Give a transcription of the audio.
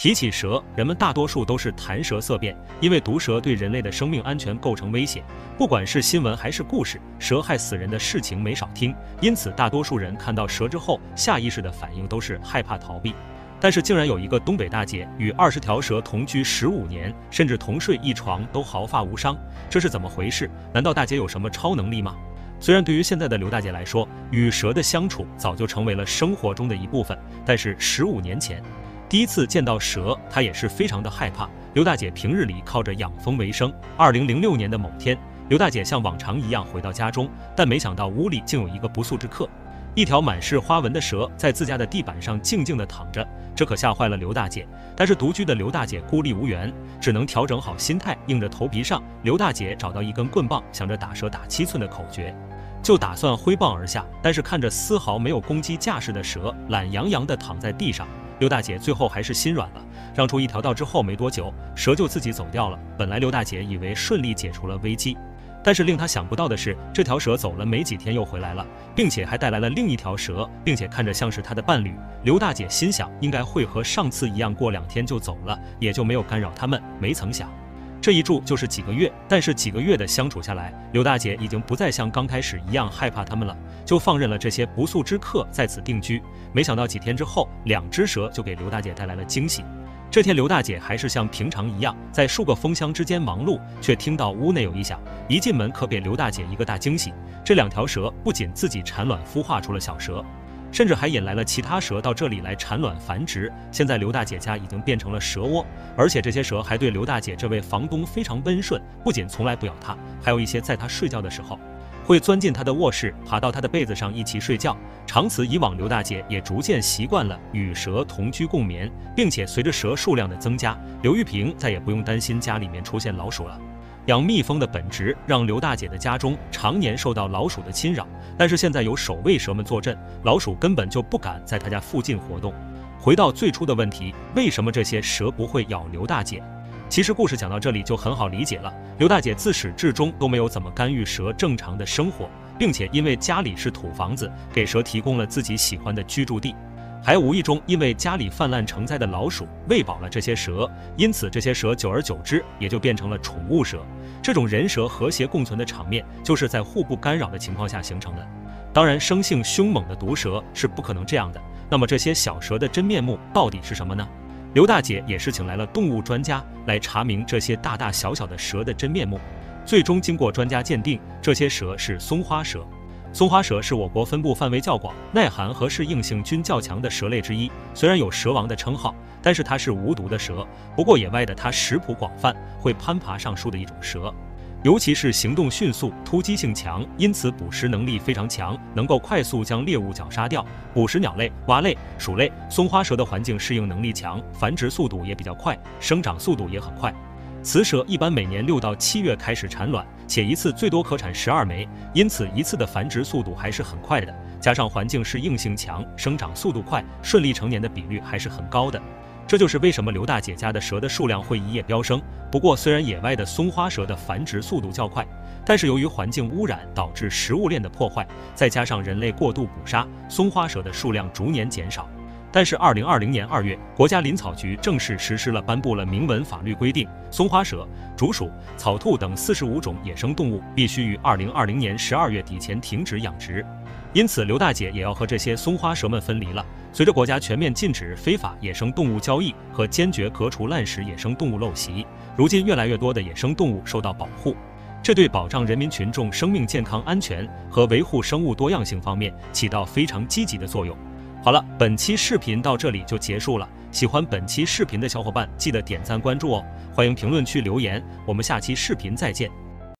提起蛇，人们大多数都是谈蛇色变，因为毒蛇对人类的生命安全构成威胁。不管是新闻还是故事，蛇害死人的事情没少听，因此大多数人看到蛇之后，下意识的反应都是害怕逃避。但是竟然有一个东北大姐与20条蛇同居15年，甚至同睡一床都毫发无伤，这是怎么回事？难道大姐有什么超能力吗？虽然对于现在的刘大姐来说，与蛇的相处早就成为了生活中的一部分，但是15年前第一次见到蛇，她也是非常的害怕。刘大姐平日里靠着养蜂为生。2006年的某天，刘大姐像往常一样回到家中，但没想到屋里竟有一个不速之客。一条满是花纹的蛇在自家的地板上静静地躺着，这可吓坏了刘大姐。但是独居的刘大姐孤立无援，只能调整好心态，硬着头皮上。刘大姐找到一根棍棒，想着打蛇打7寸的口诀，就打算挥棒而下。但是看着丝毫没有攻击架势的蛇懒洋洋地躺在地上，刘大姐最后还是心软了，让出一条道之后没多久，蛇就自己走掉了。本来刘大姐以为顺利解除了危机，但是令她想不到的是，这条蛇走了没几天又回来了，并且还带来了另一条蛇，并且看着像是她的伴侣。刘大姐心想，应该会和上次一样，过2天就走了，也就没有干扰他们。没曾想这一住就是几个月，但是几个月的相处下来，刘大姐已经不再像刚开始一样害怕他们了，就放任了这些不速之客在此定居。没想到几天之后，2只蛇就给刘大姐带来了惊喜。这天刘大姐还是像平常一样在数个蜂箱之间忙碌，却听到屋内有异响。一进门可给刘大姐一个大惊喜，这2条蛇不仅自己产卵孵化出了小蛇，甚至还引来了其他蛇到这里来产卵繁殖。现在刘大姐家已经变成了蛇窝，而且这些蛇还对刘大姐这位房东非常温顺，不仅从来不咬她，还有一些在她睡觉的时候会钻进她的卧室，爬到她的被子上一起睡觉。长此以往，刘大姐也逐渐习惯了与蛇同居共眠，并且随着蛇数量的增加，刘玉萍再也不用担心家里面出现老鼠了。养蜜蜂的本质让刘大姐的家中常年受到老鼠的侵扰，但是现在有守卫蛇们坐镇，老鼠根本就不敢在她家附近活动。回到最初的问题，为什么这些蛇不会咬刘大姐？其实故事讲到这里就很好理解了，刘大姐自始至终都没有怎么干预蛇正常的生活，并且因为家里是土房子，给蛇提供了自己喜欢的居住地，还无意中因为家里泛滥成灾的老鼠喂饱了这些蛇，因此这些蛇久而久之也就变成了宠物蛇。这种人蛇和谐共存的场面，就是在互不干扰的情况下形成的。当然，生性凶猛的毒蛇是不可能这样的。那么这些小蛇的真面目到底是什么呢？刘大姐也是请来了动物专家来查明这些大大小小的蛇的真面目。最终经过专家鉴定，这些蛇是松花蛇。松花蛇是我国分布范围较广、耐寒和适应性均较强的蛇类之一。虽然有蛇王的称号，但是它是无毒的蛇。不过野外的它食谱广泛，会攀爬上树的一种蛇，尤其是行动迅速、突击性强，因此捕食能力非常强，能够快速将猎物绞杀掉，捕食鸟类、蛙类、鼠类。松花蛇的环境适应能力强，繁殖速度也比较快，生长速度也很快。雌蛇一般每年6到7月开始产卵，且一次最多可产12枚，因此一次的繁殖速度还是很快的。加上环境适应性强，生长速度快，顺利成年的比率还是很高的。这就是为什么刘大姐家的蛇的数量会一夜飙升。不过虽然野外的松花蛇的繁殖速度较快，但是由于环境污染导致食物链的破坏，再加上人类过度捕杀，松花蛇的数量逐年减少。但是2020年2月，国家林草局正式实施了颁布了明文法律规定，松花蛇、竹鼠、草兔等45种野生动物必须于2020年12月底前停止养殖。因此刘大姐也要和这些松花蛇们分离了。随着国家全面禁止非法野生动物交易和坚决革除滥食野生动物陋习，如今越来越多的野生动物受到保护，这对保障人民群众生命健康安全和维护生物多样性方面起到非常积极的作用。好了，本期视频到这里就结束了。喜欢本期视频的小伙伴记得点赞关注哦，欢迎评论区留言，我们下期视频再见。